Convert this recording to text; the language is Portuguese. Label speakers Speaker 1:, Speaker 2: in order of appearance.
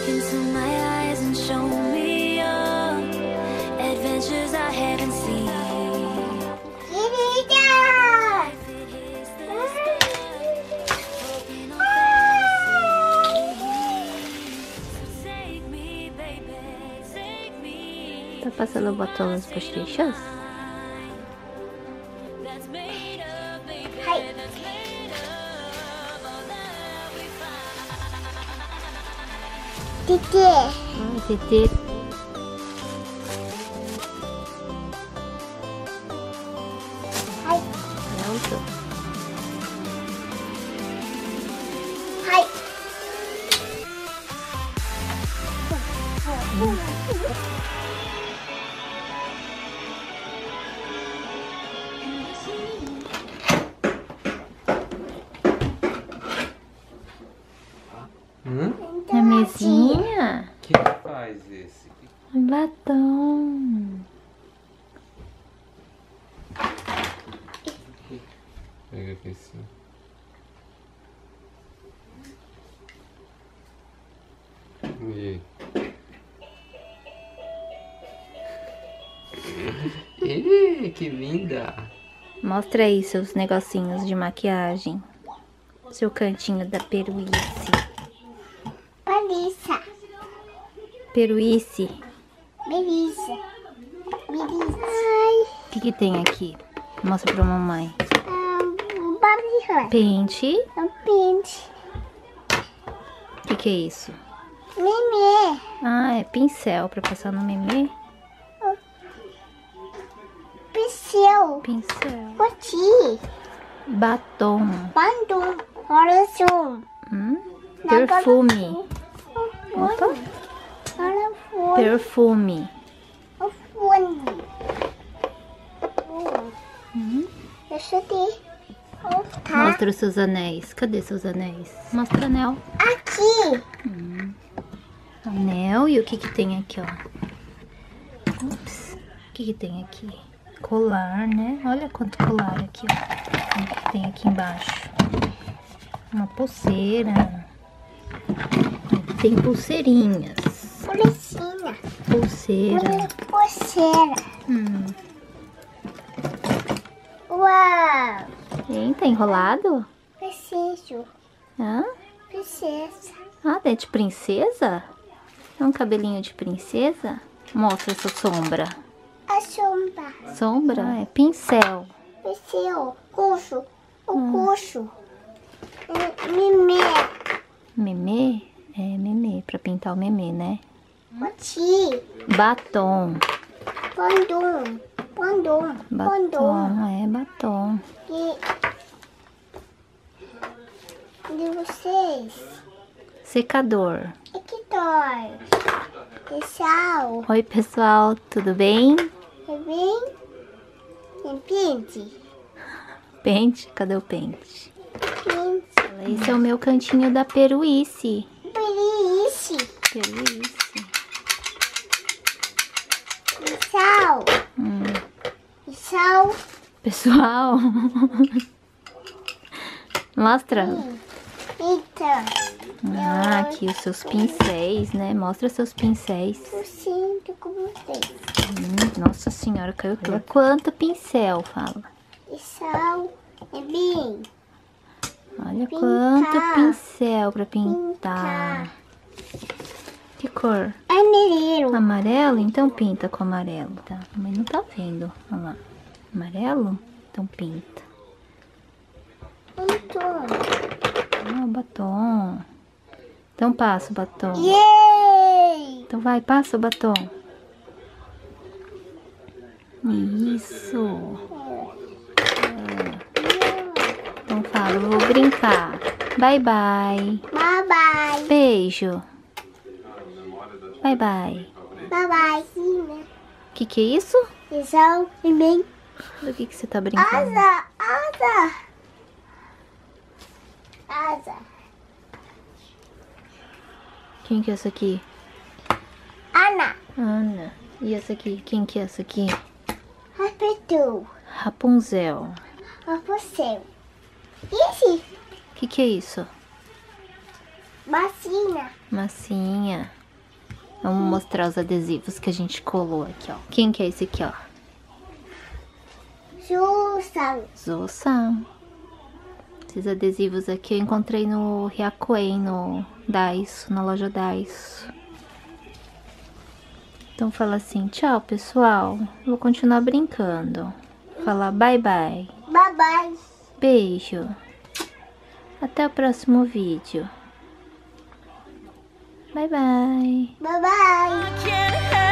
Speaker 1: Look into my eyes and show me adventures I haven't seen.
Speaker 2: Tá passando batom nas bochechas?
Speaker 3: Titi.
Speaker 2: Titi.
Speaker 3: Hai.
Speaker 2: Pronto.
Speaker 3: Hai.
Speaker 2: Na mesinha?
Speaker 4: O que faz esse?
Speaker 2: Batom.
Speaker 4: Pega aqui assim. E aí? Que linda!
Speaker 2: Mostra aí seus negocinhos de maquiagem. Seu cantinho da peruíce.
Speaker 3: Melissa.
Speaker 2: Peruíce.
Speaker 3: Melissa. Melissa. Ai.
Speaker 2: O que tem aqui? Mostra pra mamãe.
Speaker 3: Barriga.
Speaker 2: Pente.
Speaker 3: Pente.
Speaker 2: O que é isso?
Speaker 3: Mimê.
Speaker 2: Ah, é pincel pra passar no memê.
Speaker 3: Pincel.
Speaker 2: Pincel.
Speaker 3: Poti.
Speaker 2: Batom.
Speaker 3: Bandum. Coração.
Speaker 2: Perfume. Opa. Perfume.
Speaker 3: Deixa eu ver.
Speaker 2: Mostra os seus anéis. Cadê seus anéis? Mostra o anel.
Speaker 3: Aqui.
Speaker 2: Anel. E o que que tem aqui, ó? Ups. O que que tem aqui? Colar, né? Olha quanto colar aqui, ó. O que tem aqui embaixo? Uma pulseira. Tem pulseirinhas.
Speaker 3: Pulseirinha.
Speaker 2: Pulseira.
Speaker 3: Pulseira. Uau.
Speaker 2: Hein, tá enrolado?
Speaker 3: Preciso.
Speaker 2: Hã?
Speaker 3: Princesa.
Speaker 2: Ah, é de princesa? É um cabelinho de princesa? Mostra essa sombra.
Speaker 3: A sombra.
Speaker 2: Sombra? É pincel.
Speaker 3: Pincel. Coxo. O coxo. Mimê.
Speaker 2: Memê? É memê, pra pintar o memê, né?
Speaker 3: Poti.
Speaker 2: Batom.
Speaker 3: Bandum. Bandum. Bandum.
Speaker 2: Batom, é batom.
Speaker 3: E vocês?
Speaker 2: Secador.
Speaker 3: Aqui dói. Pessoal.
Speaker 2: Oi, pessoal, tudo bem?
Speaker 3: Tudo bem? Tem pente?
Speaker 2: Pente? Cadê o pente?
Speaker 3: Pente.
Speaker 2: Esse é o meu cantinho da peruíce.
Speaker 3: Peruíce.
Speaker 2: Peruíce.
Speaker 3: Pessoal. Pessoal.
Speaker 2: Pessoal. Mostra.
Speaker 3: Eita.
Speaker 2: Ah, aqui os seus pincéis, né? Mostra seus pincéis.
Speaker 3: Eu sinto com vocês.
Speaker 2: Nossa senhora, caiu tudo. Quanto pincel, fala.
Speaker 3: Pessoal. É bem.
Speaker 2: Olha
Speaker 3: Pintar.
Speaker 2: quanto pincel pra pintar. Que cor?
Speaker 3: Amarelo.
Speaker 2: Amarelo? Então pinta com amarelo, tá? Mas não tá vendo. Olha lá. Amarelo? Então pinta. Ah, o batom. Então passa o batom.
Speaker 3: Yay!
Speaker 2: Então vai, passa o batom. Isso. Então fala, eu vou brincar. Bye, bye.
Speaker 3: Bye bye.
Speaker 2: Beijo. Bye, bye.
Speaker 3: Bye bye.
Speaker 2: O que é isso?
Speaker 3: Pessoal, bem.
Speaker 2: Do que você tá brincando?
Speaker 3: Asa, asa. Asa.
Speaker 2: Quem que é essa aqui?
Speaker 3: Ana.
Speaker 2: Ana. E essa aqui? Quem que é essa aqui?
Speaker 3: Rapitu.
Speaker 2: Rapunzel.
Speaker 3: Rapunzel. Esse.
Speaker 2: O que é isso?
Speaker 3: Vacina.
Speaker 2: Massinha. Vamos mostrar os adesivos que a gente colou aqui, ó. Quem que é esse aqui, ó?
Speaker 3: Susan.
Speaker 2: Zosan. Esses adesivos aqui eu encontrei no Hyakuen, no Daiso, na loja Daiso. Então fala assim, tchau pessoal, vou continuar brincando. Fala bye bye,
Speaker 3: Bye bye.
Speaker 2: beijo, até o próximo vídeo. Bye bye.
Speaker 3: Bye bye.
Speaker 1: I can't help